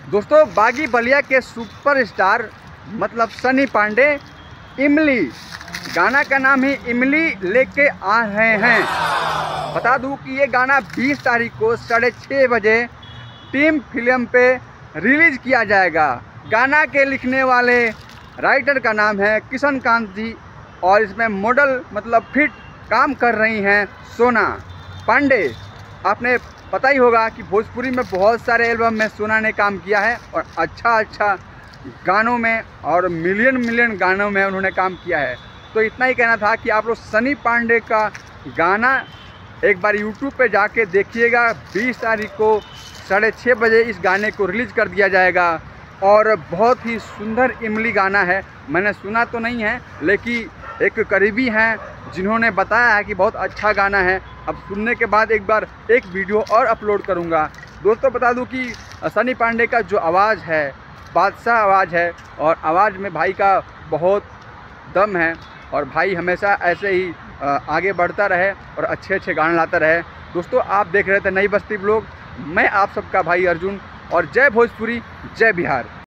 दोस्तों बागी बलिया के सुपरस्टार मतलब सनी पांडे इमली गाना का नाम ही इमली लेके आ रहे हैं। बता दूं कि ये गाना 20 तारीख को 6:30 बजे टीम फिल्म पे रिलीज किया जाएगा। गाना के लिखने वाले राइटर का नाम है किशन कांत जी और इसमें मॉडल मतलब फिट काम कर रही हैं सोना पांडे। आपने पता ही होगा कि भोजपुरी में बहुत सारे एल्बम में सोना ने काम किया है और अच्छा गानों में और मिलियन गानों में उन्होंने काम किया है। तो इतना ही कहना था कि आप लोग सनी पांडे का गाना एक बार YouTube पे जाके देखिएगा। 20 तारीख को 6:30 बजे इस गाने को रिलीज़ कर दिया जाएगा और बहुत ही सुंदर इमली गाना है। मैंने सुना तो नहीं है लेकिन एक करीबी हैं जिन्होंने बताया है कि बहुत अच्छा गाना है। अब सुनने के बाद एक बार एक वीडियो और अपलोड करूंगा। दोस्तों बता दूं कि सनी पांडे का जो आवाज़ है बादशाह आवाज़ है और आवाज़ में भाई का बहुत दम है और भाई हमेशा ऐसे ही आगे बढ़ता रहे और अच्छे गाने लाता रहे। दोस्तों आप देख रहे थे नई बस्ती ब्लॉग, मैं आप सबका भाई अर्जुन और जय भोजपुरी जय बिहार।